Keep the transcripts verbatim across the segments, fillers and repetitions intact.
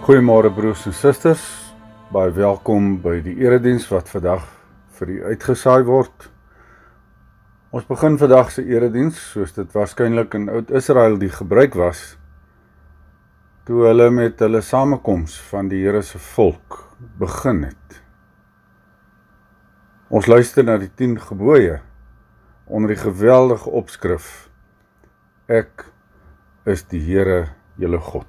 Goeiemôre broers en susters, baie welkom by die erediens wat vandag vir u uitgesaai word. Ons begin vandag se erediens, soos dit waarskynlik in Oud-Israel die gebruik was, toe hulle met hulle samekoms van die Here se volk begin het. Ons luister na die tien gebooie onder die geweldige opskrif: Ek is die Here julle God.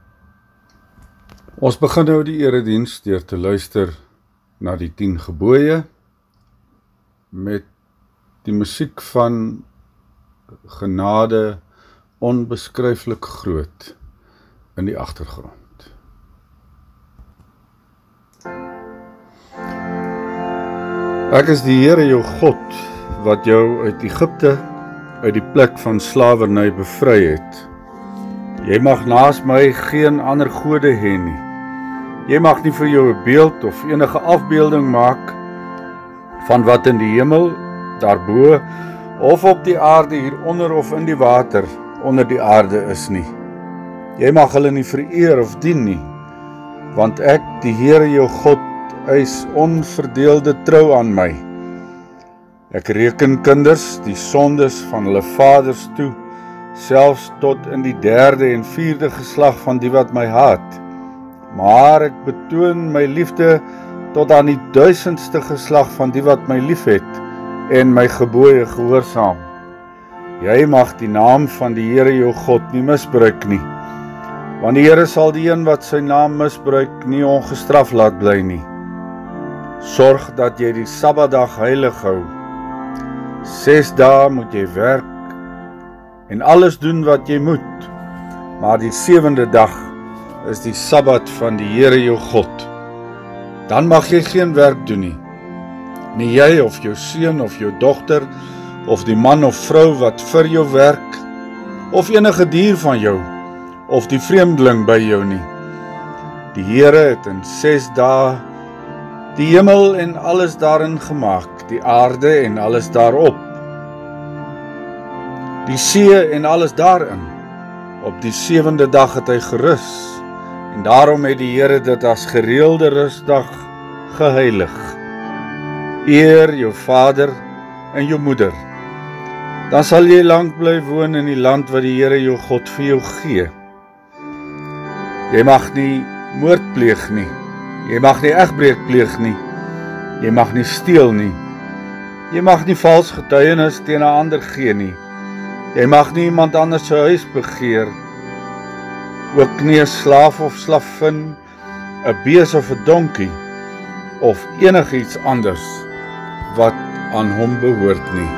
Ons begin nou die erediens deur te luister na die tien gebooie met die musiek van genade onbeskryflik groot in die agtergrond. Ek is die Here jou God wat jou uit Egipte, uit die plek van slawerny bevry het. Jy mag naas my geen ander gode hê nie. Jy mag nie vir jou 'n beeld of enige afbeelding maak van wat in die hemel, daarbo, of op die aarde hieronder of in die water onder die aarde is nie. Jy mag hulle nie vereer of dien nie, want ek, die Here jou God, eis onverdeelde trou aan my. Ek reken kinders die sondes van hulle vaders toe, selfs tot in die derde en vierde geslag van die wat my haat. Maar ek betoon my liefde tot aan die duisendste geslag van die wat my liefhet en my gebooie gehoorsaam. Jy mag die naam van die Here jou God nie misbruik nie, want die Here sal die een wat sy naam misbruik nie ongestraf laat bly nie. Sorg dat jy die Sabbatdag heilig hou. Ses dae moet jy werk en alles doen wat jy moet, maar die sewende dag is die Sabbat van die Here jou God. Dan mag jy geen werk doen nie. Nie jy of jou seun of jou dogter, of die man of vrou wat vir jou werk, of enige dier van jou, of die vreemdeling by jou nie. Die Here het in ses dae die hemel en alles daarin gemaak, die aarde en alles daarop, die see en alles daarin. Op die sewende dag het hy gerus, en daarom het die Here dit as gereelde rustdag geheilig. Eer jou vader en jou moeder, dan sal jy lank bly woon in die land wat die Here jou God vir jou gee. Jy mag nie moord pleeg nie, jy mag nie egbreek pleeg nie, jy mag nie steel nie, jy mag nie vals getuienis teen 'n ander gee nie, jy mag nie iemand anders se huis begeer, ook nie 'n slaaf of slavin, 'n bees of 'n donkie, of enigiets anders wat aan hom behoort nie.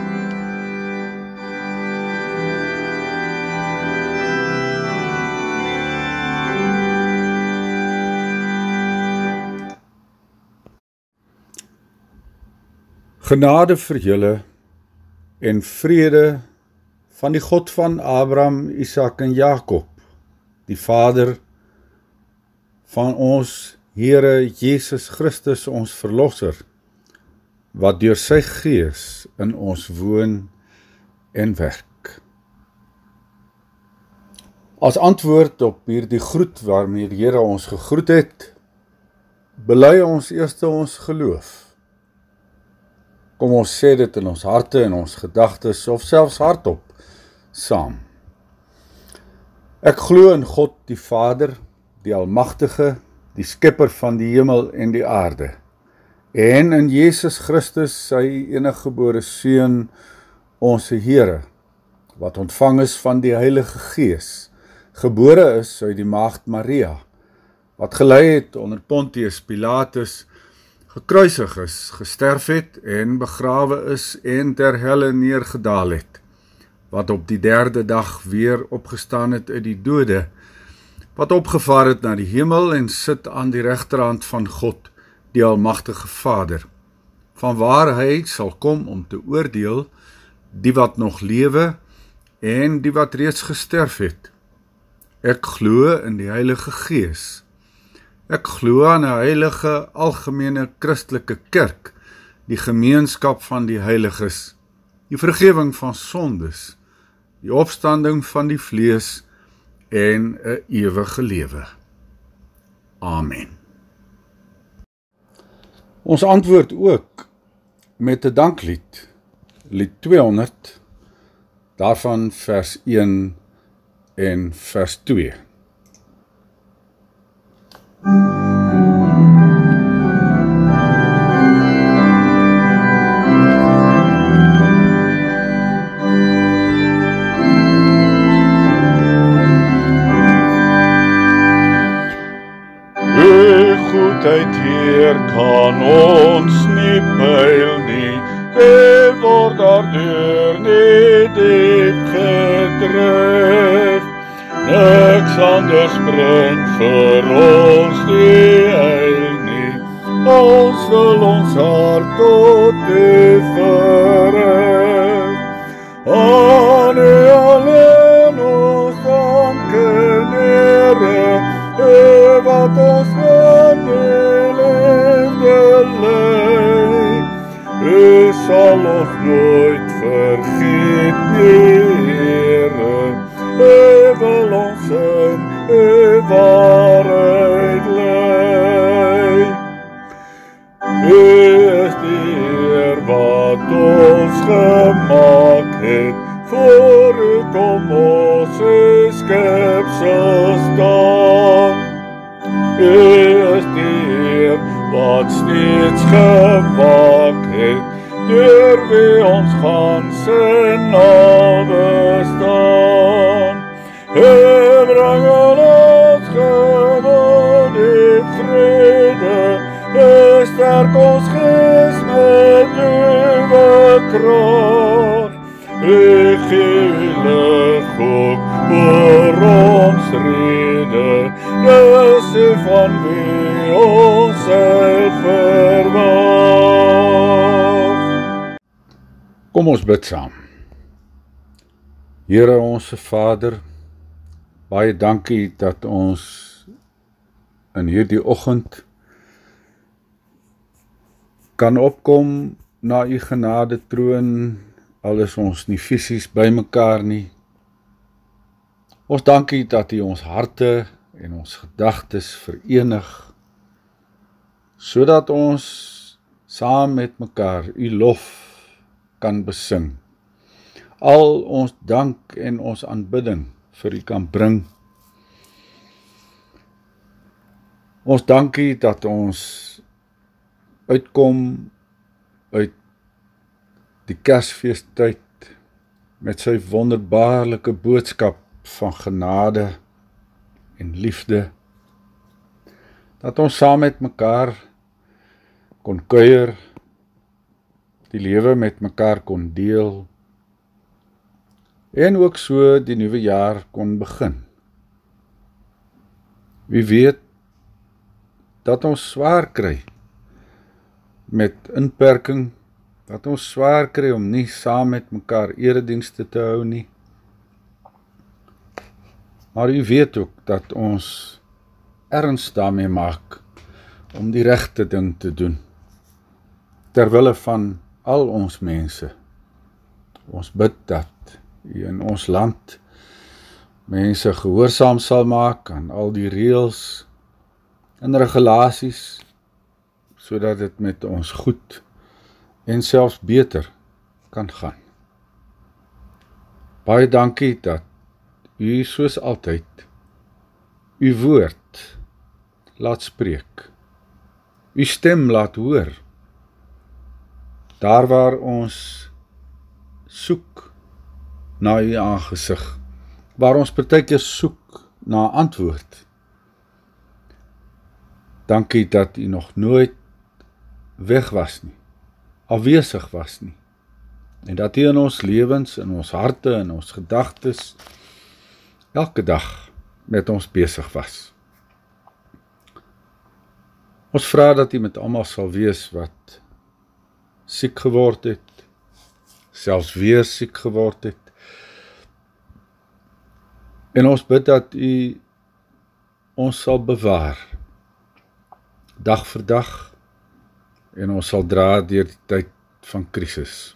Genade vir julle en vrede van die God van Abraham, Isak en Jakob, die Vader van ons Here Jesus Christus, ons Verlosser, wat deur sy Gees in ons woon en werk. As antwoord op hierdie groet waarmee die Here ons gegroet het, bely ons eerste ons geloof. Kom ons sê dit in ons harte en ons gedagtes, of selfs hardop, saam. Ek glo in God die Vader, die Almagtige, die Skepper van die hemel en die aarde, en in Jesus Christus, sy eniggebore Seun, ons Here, wat ontvang is van die Heilige Gees, gebore is uit die maagd Maria, wat gelei het onder Pontius Pilatus, gekruisig is, gesterf het en begrawe is en ter helle neergedaal het, wat op die derde dag weer opgestaan het uit die dode, wat opgevaar het na die hemel en sit aan die regterhand van God, die Almagtige Vader, vanwaar hy sal kom om te oordeel die wat nog lewe en die wat reeds gesterf het. Ek glo in die Heilige Gees. Ek glo aan 'n heilige, algemene Christelike kerk, die gemeenskap van die heiliges, die vergewing van sondes, die opstanding van die vlees en 'n ewige lewe. Amen. Ons antwoord ook met 'n danklied, lied tweehonderd, daarvan vers een en vers twee. Goedheid, Heer, kan ons nie pyl nie, we word daardeur nie diep gedryf. Niks anders bring vir ons die heil nie, ons wil ons hart tot U verhef. Aan U alleen ons danken, Here, U wat ons van U liefde lei. U sal ons nooit vergeet nie, Here. U wil ons in U waarheid lei. U is die Heer wat ons gemaak het, voor U kom ons U skepsel staan. U is die Heer wat steeds gemaak het, deur wie ons ganse nawe staan. U bring ons gewoon die vrede, U sterk ons gees met Uwe krag. U gee U lig op oor ons rede, dis U van wie ons heil verwag. Kom ons bid saam. Here onse Vader, baie dankie dat ons in hierdie oggend kan opkom na U genade troon, al is ons nie fisies by mekaar nie. Ons dankie dat U ons harte en ons gedagtes verenig, sodat ons saam met mekaar U lof kan besing. Al ons dank en ons aanbidding vir U kan bring. Ons dankie dat ons uitkom uit die Kersfeestyd met sy wonderbaarlike boodskap van genade en liefde, dat ons saam met mekaar kon kuier, die lewe met mekaar kon deel, en ook so die nuwe jaar kon begin. Wie weet dat ons swaar kry met inperking, dat ons swaar kry om nie saam met mekaar eredienste te hou nie. Maar U weet ook dat ons erns daarmee maak om die regte ding te doen, terwille van al ons mense. Ons bid dat U in ons land mense gehoorsaam sal maak aan al die reëls en regulasies, sodat dit met ons goed en selfs beter kan gaan. Baie dankie dat U soos altyd U woord laat spreek, U stem laat hoor, daar waar ons soek na U aangesig, waar ons partykeer soek na antwoord. Dankie dat U nog nooit weg was nie, afwesig was nie, en dat U in ons lewens, in ons harte, in ons gedagtes, elke dag met ons besig was. Ons vra dat U met almal sal wees wat siek geword het, selfs weer siek geword het, en ons bid dat U ons sal bewaar, dag vir dag, en ons sal dra deur die tyd van krisis.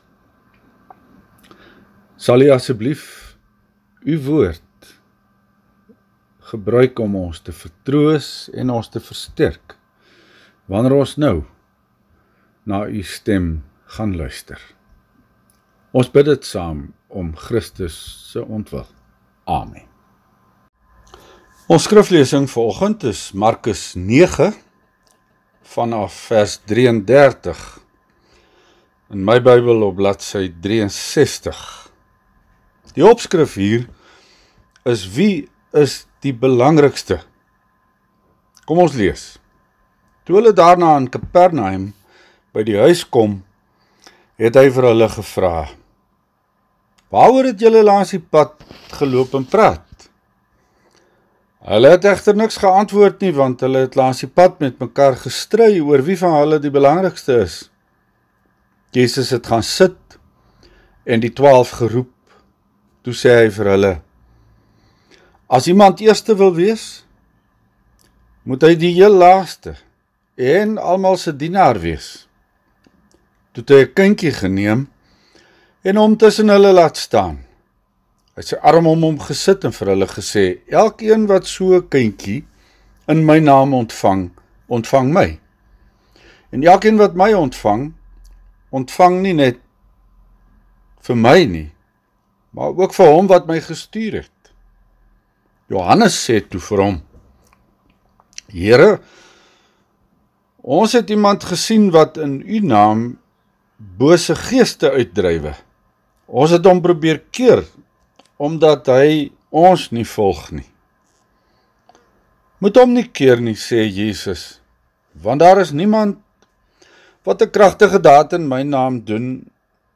Sal U asseblief U woord gebruik om ons te vertroos en ons te versterk, wanneer ons nou na u stem gaan luister. Ons bid dit saam om Christus se ontwil. Amen. Ons skriflesing vanoggend is Markus nege, vanaf vers drieëndertig, in my Bybel op bladsy drieënsestig. Die opskrif hier is: wie is die belangrikste? Kom ons lees. Toe hulle daarna in Kapernaum by die huis kom, het hy vir hulle gevra: waaroor het julle langs die pad geloop en praat? Hulle het egter niks geantwoord nie, want hulle het langs die pad met mekaar gestry oor wie van hulle die belangrikste is. Jesus het gaan sit en die twaalf geroep. Toe sê hy vir hulle: as iemand eerste wil wees, moet hy die heel laaste en almal se dienaar wees. Toe het hy 'n kindjie geneem en hom tussen hulle laat staan. Hy het sy arm om hom gesit en vir hulle gesê: elkeen wat so 'n kindjie in my naam ontvang, ontvang my. En elkeen wat my ontvang, ontvang nie net vir my nie, maar ook vir hom wat my gestuur het. Johannes sê toe vir hom: Here, ons het iemand gesien wat in u naam bose geeste uitdrywe. Ons het hom probeer keer, omdat hy ons nie volg nie. Moet hom nie keer nie, sê Jesus, want daar is niemand wat 'n kragtige daad in my naam doen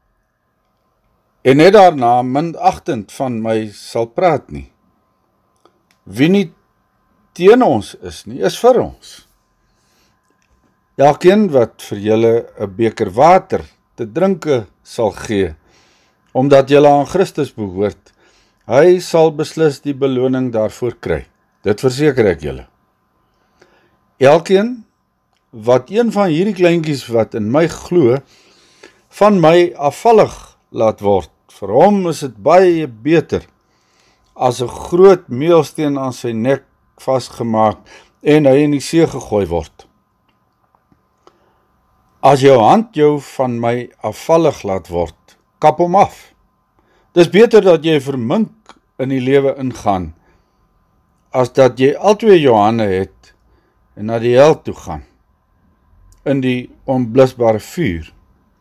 en net daarna minagtend van my sal praat nie. Wie nie teen ons is nie, is vir ons. Elkeen wat vir julle 'n beker water te drinke sal gee, omdat julle aan Christus behoort, hy sal beslis die beloning daarvoor kry. Dit verseker ek julle. Elkeen wat een van hierdie kleintjies wat in my glo, van my afvallig laat word, vir hom is dit baie beter as 'n groot meelsteen aan sy nek vasgemaak en hy in die see gegooi word. As jou hand jou van my afvallig laat word, kap hom af. Dis beter dat jy vermink in die lewe ingaan, as dat jy altwee jou hande het en na die hel toe gaan, in die onblusbare vuur.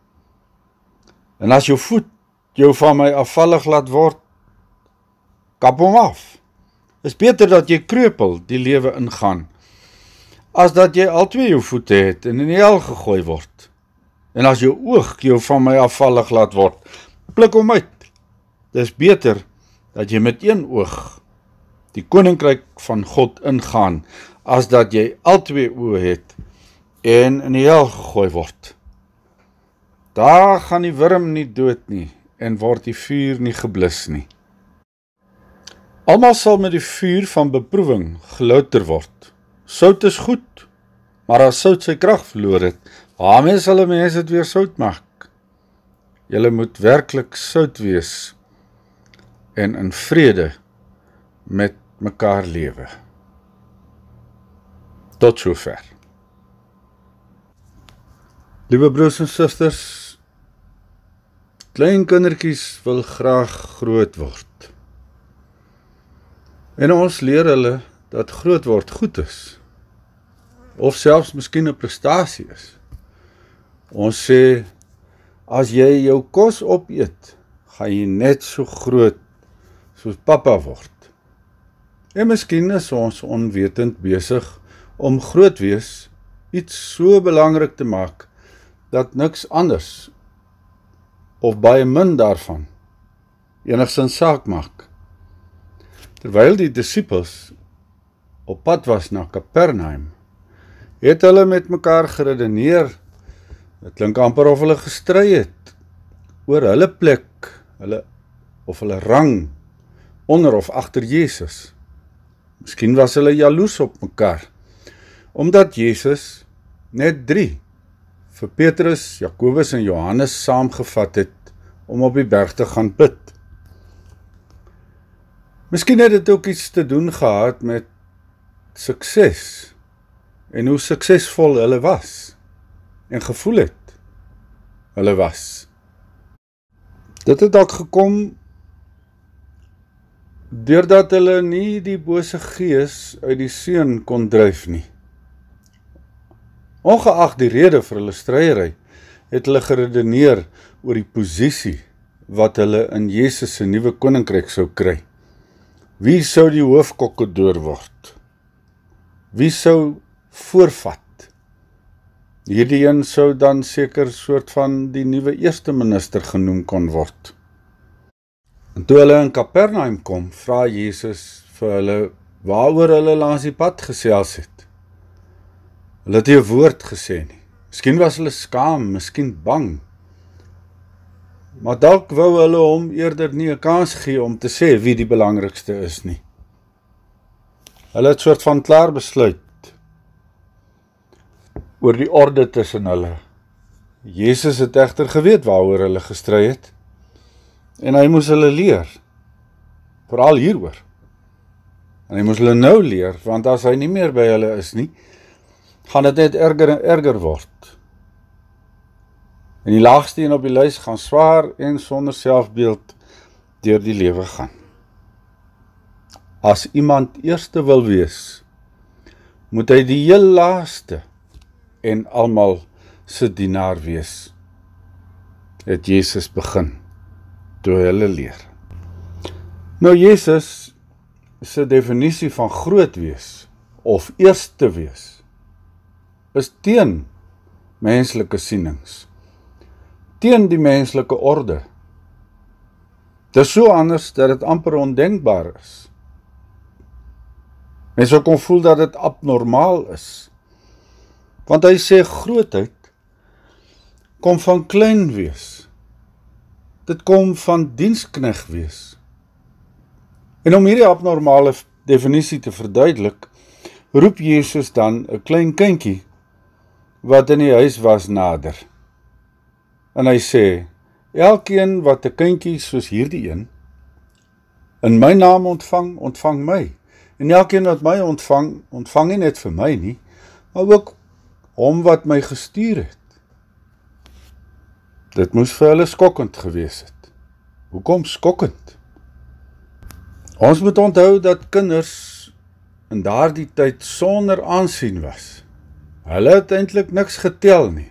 En as jou voet jou van my afvallig laat word, kap hom af. Is beter dat jy kreupel die lewe ingaan, as dat jy altwee jou voete het en in die hel gegooi word. En as jou oog jou van my afvallig laat word, pluk hom uit. Dis beter dat jy met een oog die koninkryk van God ingaan, as dat jy altwee oë het en in die hel gegooi word. Daar gaan die wurm nie dood nie en word die vuur nie geblus nie. Almal sal met die vuur van beproewing gelouter word. Sout is goed, maar as sout sy krag verloor het, waarmee sal 'n mens dit weer sout maak? Julle moet werklik sout wees en in vrede met mekaar lewe. Tot sover. Liewe broers en susters, klein kindertjies wil graag groot word. En ons leer hulle dat groot word goed is, of selfs miskien 'n prestasie is. Ons sê, as jy jou kos opeet, gaan jy net so groot soos pappa word. En miskien is ons onwetend besig om groot wees iets so belangrik te maak, dat niks anders, of baie min daarvan, enigstens saak maak. Terwyl die disippels op pad was na Kapernaum, het hulle met mekaar geredeneer. Dit klink amper of hulle gestry het oor hulle plek, hulle of hulle rang onder of agter Jesus. Miskien was hulle jaloes op mekaar, omdat Jesus net drie vir Petrus, Jakobus en Johannes saamgevat het om op die berg te gaan bid. Miskien het dit ook iets te doen gehad met sukses en hoe suksesvol hulle was en gevoel het hulle was. Dit het ook gekom deurdat hulle nie die bose gees uit die seun kon dryf nie. Ongeag die rede vir hulle stryery, het hulle geredeneer oor die posisie wat hulle in Jesus se nuwe koninkryk sou kry. Wie sou die hoofkokkedoor word? Wie sou voorvat? Hierdie een sou dan seker soort van die nuwe eerste minister genoem kon word. En toe hulle in Kapernaum kom, vra Jesus vir hulle waaroor hulle langs die pad gesels het. Hulle het nie 'n woord gesê nie. Miskien was hulle skaam, miskien bang. Maar dalk wou hulle hom eerder nie 'n kans gee om te sê wie die belangrikste is nie. Hulle het soort van klaar besluit oor die orde tussen hulle. Jesus het egter geweet waaroor hulle gestry het, en hy moes hulle leer, veral hieroor. En hy moes hulle nou leer, want as hy nie meer by hulle is nie, gaan dit net erger en erger word. En die laagste een op die lys gaan swaar en sonder selfbeeld deur die lewe gaan. As iemand eerste wil wees, moet hy die heel laaste en almal se dienaar wees. Het Jesus begin, toe hulle leer. Nou Jesus se definisie van groot wees, of eerste wees, is teen menslike sienings, teen die menslike orde. Dit is so anders dat dit amper ondenkbaar is. Mens sou kon voel dat dit abnormaal is, want hy sê grootheid kom van klein wees. Dit kom van dienskneg wees. En om hierdie abnormale definisie te verduidelik, roep Jesus dan 'n klein kindjie wat in die huis was nader. En hy sê, elkeen wat 'n kindjie soos hierdie een in my naam ontvang, ontvang my. En elkeen wat my ontvang, ontvang nie net vir my nie, maar ook hom wat my gestuur het. Dit moes vir hulle skokkend gewees het. Hoekom skokkend? Ons moet onthou dat kinders in daardie tyd sonder aansien was. Hulle het eintlik niks getel nie.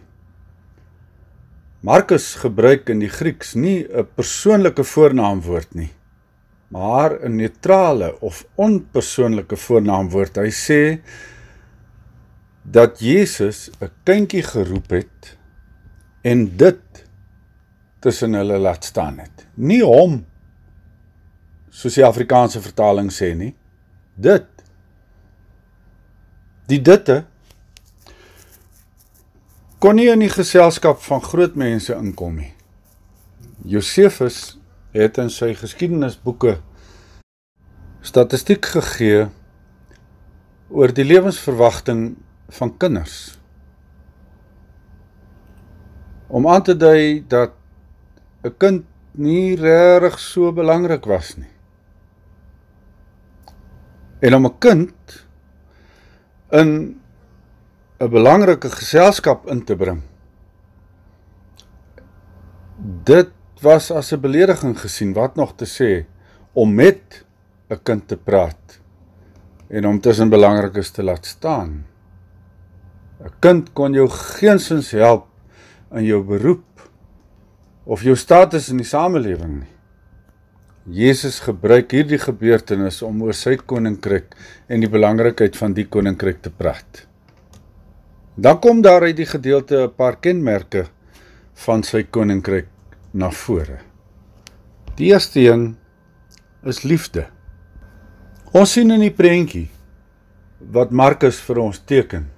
Markus gebruik in die Grieks nie 'n persoonlike voornaamwoord nie, maar 'n neutrale of onpersoonlike voornaamwoord. Hy sê dat Jesus 'n kindjie geroep het en dit tussen hulle laat staan het. Nie hom, soos die Afrikaanse vertaling sê nie, dit. Die ditte kon nie in die geselskap van groot mense inkom nie. Josefus het in sy geskiedenisboeke statistiek gegee oor die lewensverwagting van kinders, om aan te dui dat 'n kind nie regtig so belangrik was nie. En om 'n kind in 'n belangrike geselskap in te bring, dit was as 'n belediging gesien, wat nog te sê, om met 'n kind te praat, en om tussen belangrikes te laat staan. 'n Kind kon jou geensins help in jou beroep, of jou status in die samelewing nie. Jesus gebruik hierdie gebeurtenis om oor sy koninkryk en die belangrikheid van die koninkryk te praat. Dan kom daar uit die gedeelte 'n paar kenmerke van sy koninkryk na vore. Die eerste een is liefde. Ons sien in die prentjie wat Markus vir ons teken,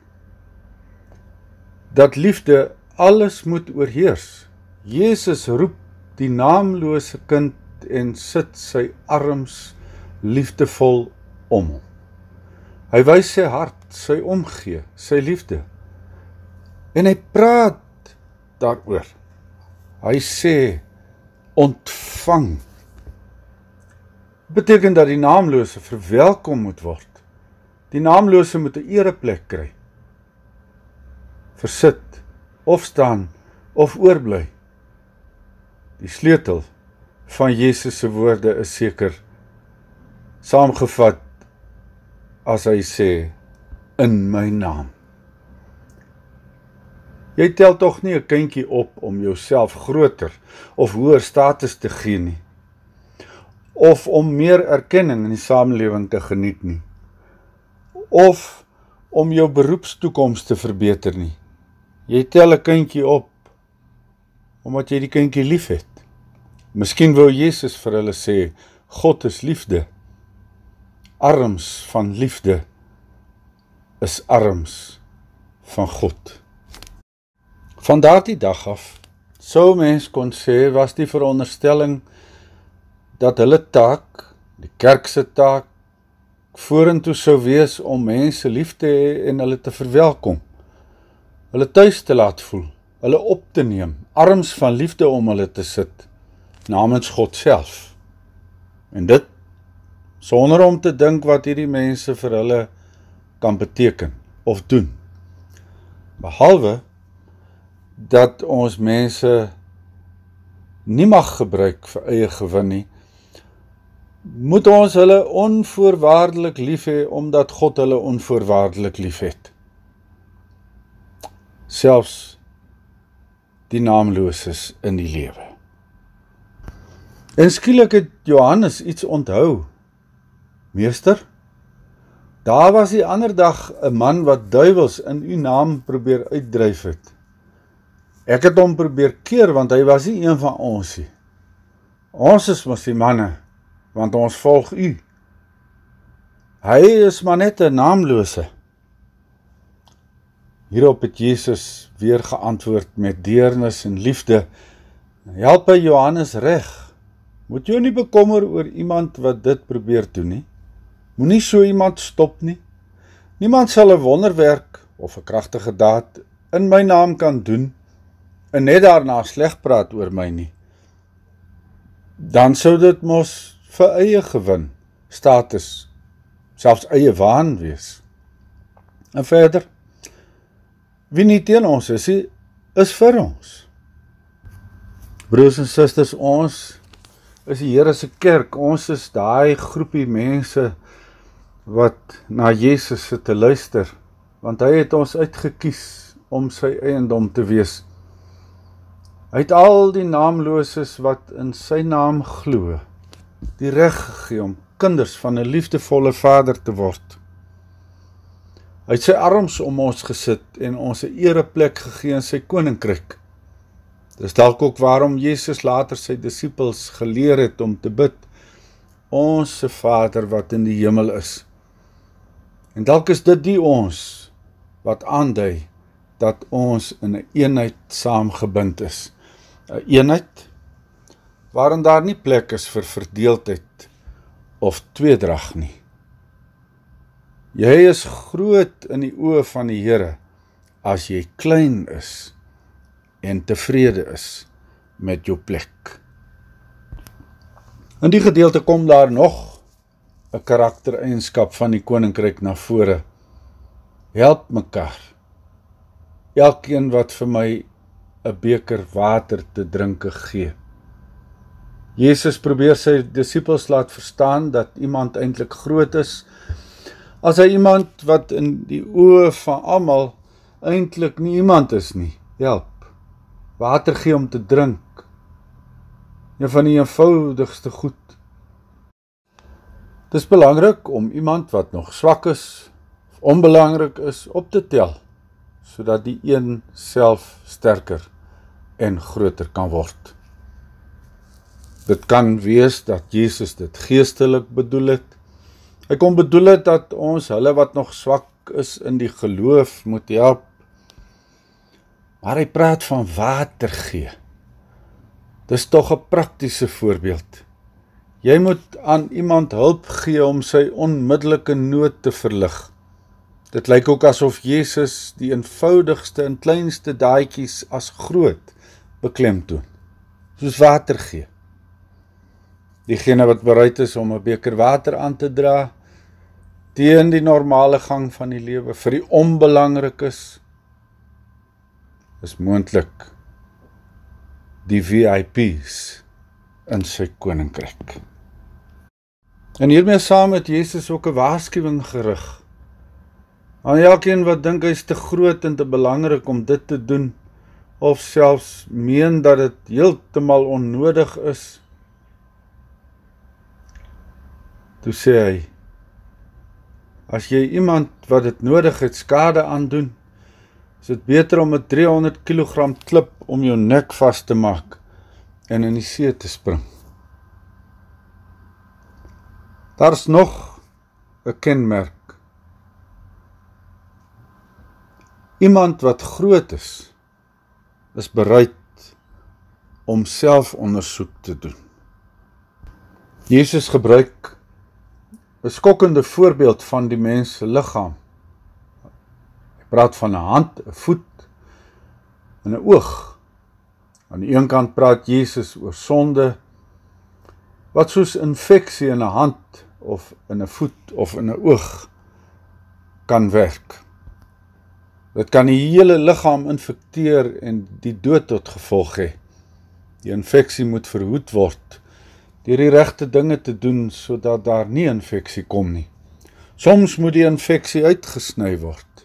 dat liefde alles moet oorheers. Jesus roep die naamlose kind en sit sy arms liefdevol om hom. Hy wys sy hart, sy omgee, sy liefde. En hy praat daaroor. Hy sê, ontvang. Dit beteken dat die naamlose verwelkom moet word. Die naamlose moet 'n ereplek kry. Versit, of staan, of oorbly. Die sleutel van Jesus se woorde is seker saamgevat as hy sê, in my naam. Jy tel tog nie 'n kindjie op om jouself groter of hoër status te gee nie, of om meer erkenning in die samelewing te geniet nie, of om jou beroepstoekoms te verbeter nie. Jy tel 'n kindjie op omdat jy die kindjie lief het. Miskien wou Jesus vir hulle sê, God is liefde. Arms van liefde is arms van God. Van daardie dag af, sou mens kon sê, was die veronderstelling dat hulle taak, die kerk se taak, vorentoe sou wees om mense lief te hê en hulle te verwelkom, hulle tuis te laat voel, hulle op te neem, arms van liefde om hulle te sit, namens God self. En dit, sonder om te dink wat hierdie mense vir hulle kan beteken of doen. Behalwe dat ons mense nie mag gebruik vir eie gewin nie, moet ons hulle onvoorwaardelik lief hê, omdat God hulle onvoorwaardelik lief het. Selfs die naamloses in die lewe. En skielik het Johannes iets onthou. Meester, daar was die ander dag 'n man wat duiwels in u naam probeer uitdryf het. Ek het hom probeer keer, want hy was nie een van ons nie. Ons is mos die manne, want ons volg u. Hy is maar net 'n naamlose. Hierop het Jesus weer geantwoord met deernis en liefde. Help hy Johannes reg. Moet jou nie bekommer oor iemand wat dit probeer doen nie. Moenie so iemand stop nie. Niemand sal 'n wonderwerk of 'n kragtige daad in my naam kan doen en net daarna sleg praat oor my nie. Dan sou dit mos vir eie gewin, status, selfs eie waan wees. En verder, wie nie teen ons is, is vir ons. Broers en susters, ons is die Here se kerk, ons is daai groepie mense wat na Jesus sit te luister, want hy het ons uitgekies om sy eiendom te wees. Hy het al die naamloses wat in sy naam glo, die reg gegee om kinders van 'n liefdevolle Vader te word. Hy het sy arms om ons gesit en ons 'n ereplek gegee in sy koninkryk. Dis dalk ook waarom Jesus later sy disippels geleer het om te bid, Onse Vader wat in die hemel is. En dalk is dit die ons wat aandui dat ons in 'n eenheid saamgebind is. 'n Eenheid waarin daar nie plek is vir verdeeldheid of tweedrag nie. Jy is groot in die oë van die Here as jy klein is en tevrede is met jou plek. In die gedeelte kom daar nog 'n karaktereienskap van die koninkryk na vore. Help mekaar. Elkeen wat vir my 'n beker water te drinke gee. Jesus probeer sy disippels laat verstaan dat iemand eintlik groot is, as hy iemand wat in die oë van almal eintlik nie iemand is nie, help. Water gee om te drink. Een van die eenvoudigste goed. Het is belangrik om iemand wat nog swak is, of onbelangrik is, op te tel, sodat die een self sterker en groter kan word. Dit kan wees dat Jesus dit geestelik bedoel het. Hy kon bedoel het dat ons hulle wat nog swak is in die geloof moet help. Maar hy praat van water gee. Dis tog 'n praktiese voorbeeld. Jy moet aan iemand hulp gee om sy onmiddellike nood te verlig. Dit lyk ook asof Jesus die eenvoudigste en kleinste daadjies as groot beklemtoon, soos water gee. diegene wat bereid is om 'n beker water aan te dra, teen die normale gang van die lewe, vir die onbelangrik is moontlik die V I P's in sy koninkryk. En hiermee saam het Jesus ook 'n waarskuwing gerig aan elkeen wat dink hy is te groot en te belangrik om dit te doen, of selfs meen dat dit heeltemal onnodig is. Toe sê hy, as jy iemand wat dit nodig het skade aandoen, is dit beter om 'n driehonderd kilogram klip om jou nek vas te maak en in die see te spring. Daar's nog 'n kenmerk. Iemand wat groot is, is bereid om selfondersoek te doen. Jesus gebruik 'n skokkende voorbeeld van die mens se liggaam. Hy praat van 'n hand, 'n voet en 'n oog. Aan die een kant praat Jesus oor sonde, wat soos infeksie in 'n hand of in 'n voet of in 'n oog kan werk. Dit kan die hele liggaam infekteer en die dood tot gevolg hê. Die infeksie moet verhoed word deur die regte dinge te doen sodat daar nie infeksie kom nie. Soms moet die infeksie uitgesny word.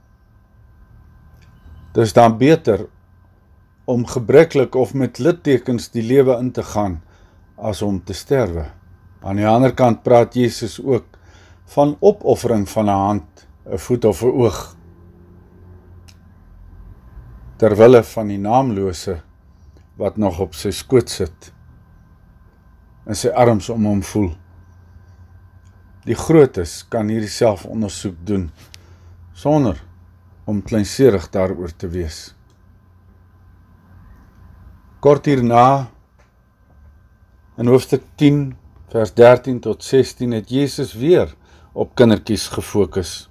Dis dan beter om gebreklik of met littekens die lewe in te gaan as om te sterwe. Aan die ander kant praat Jesus ook van opoffering van 'n hand, 'n voet of 'n oog, terwille van die naamlose wat nog op sy skoot sit en sy arms om hom voel. Die grootes kan hierdie selfondersoek doen sonder om kleinserig daaroor te wees. Kort hierna, in hoofstuk tien, vers dertien tot sestien, het Jesus weer op kindertjies gefokus.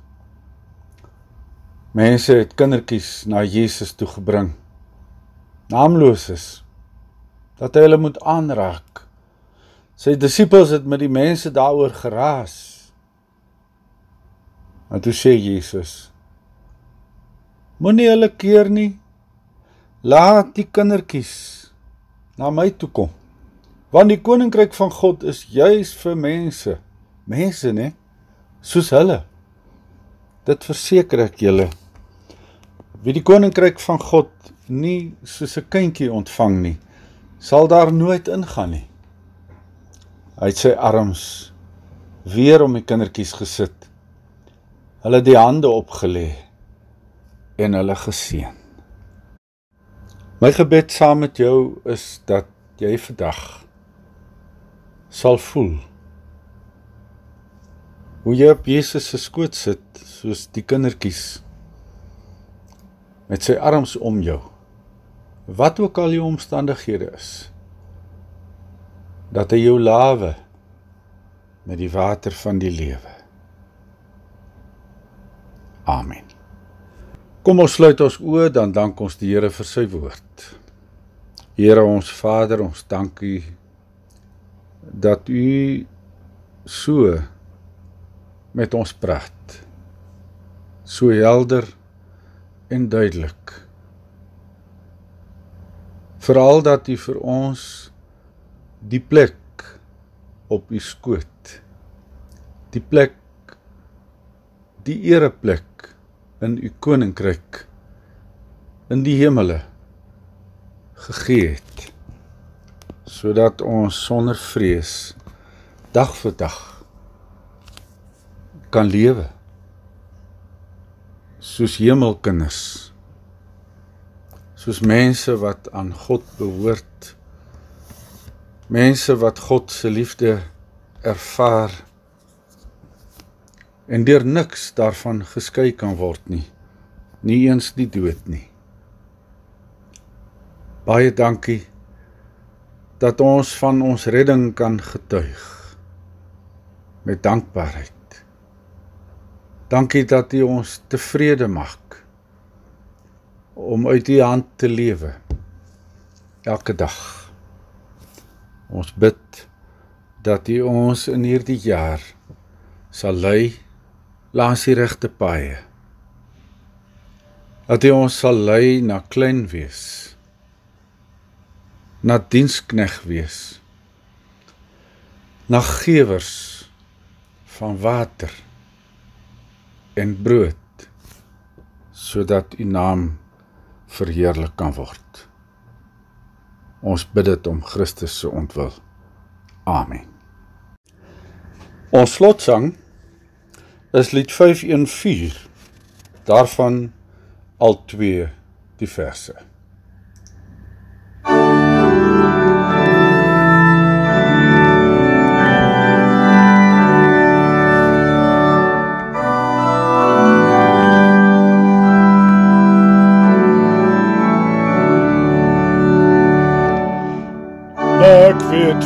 Mense het kindertjies na Jesus toe gebring, naamloses, dat hy hulle moet aanraak. Sy disippels het met die mense daaroor geraas. En toe sê Jesus, moenie hulle keer nie, laat die kindertjies na my toe kom. Want die koninkryk van God is juis vir mense, mense ne, soos hulle. Dit verseker ek julle. Wie die koninkryk van God nie soos 'n kindjie ontvang nie, sal daar nooit ingaan nie. Hy het sy arms weer om die kindertjies gesit, hulle die hande opgelê en hulle geseën. My gebed saam met jou is dat jy vandag sal voel hoe jy op Jesus se skoot sit, soos die kindertjies, met sy arms om jou, wat ook al jou omstandighede is, dat hy jou lawe met die water van die lewe. Amen. Kom ons sluit ons oë, dan dank ons die Here vir sy woord. Here ons Vader, ons dank U dat U so met ons praat, so helder en duidelik. Veral dat U vir ons die plek op U skoot, die plek, die ereplek in U koninkryk, in die hemele, gegee het, sodat ons sonder vrees, dag vir dag, kan lewe, soos hemelkinders, soos mense wat aan God behoort, mense wat God se liefde ervaar, en deur niks daarvan geskei kan word nie, nie eens die dood nie. Baie dankie, dat ons van ons redding kan getuig, met dankbaarheid. Dankie dat U ons tevrede maak, om uit U hand te lewe, elke dag. Ons bid dat U ons in hierdie jaar sal lei langs die regte paaie. Dat U ons sal lei na klein wees, na dienskneg wees, na gewers van water en brood, sodat U naam verheerlik kan word. Ons bid dit om Christus se ontwil. Amen. Ons slotsang is lied vyf een vier, daarvan al twee die verse. Ek weet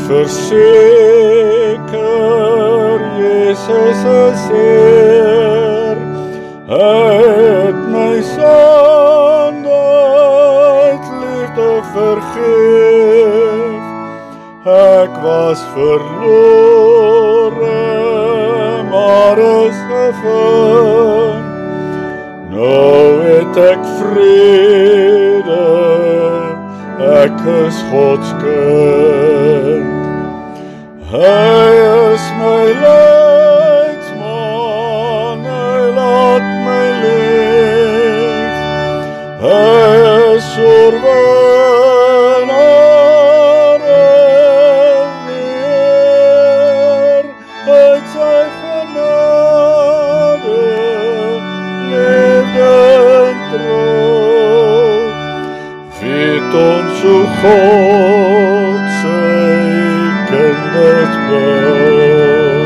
verseker, Jesus is Heer, hy het my sonde uit liefde vergeef. Ek was verlore, maar is gevind. Nou het ek vrede, ek is Gods kind. Hy is my leidsman, hy laat my leef. Hy is oorwinnaar en Heer, uit sy genade leef en trouw. Weet ons hoe God sy kinders bou.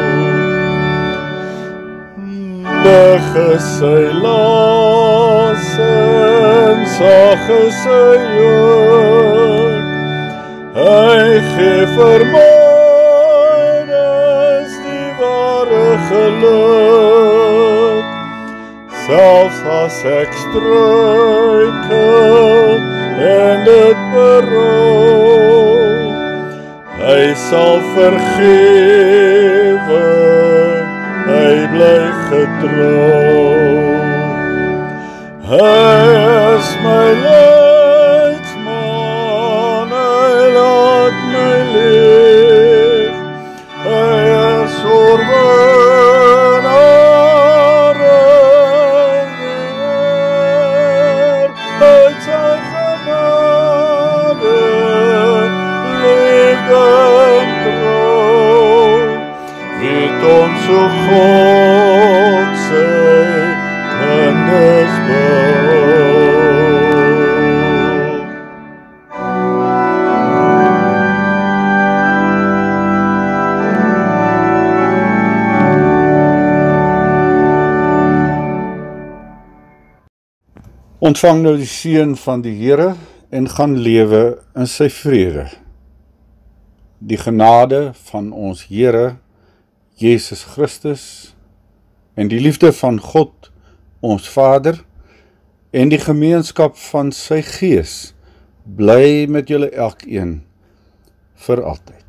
Lig is sy las en sag is sy juk. Hy gee vir my, dis die ware geluk. Selfs as ek struikel en dit berou, hy sal vergewe, hy bly getrou. Hy is my leidsman, hy laat my leef. Hy is oorwinnaar en Heer, uit sy genade leef en trouw. Weet ons hoe God sy kinders bou. Ontvang nou die seën van die Here en gaan lewe in sy vrede. Die genade van ons Here Jesus Christus en die liefde van God ons Vader en die gemeenskap van sy Gees bly met julle elkeen vir altyd.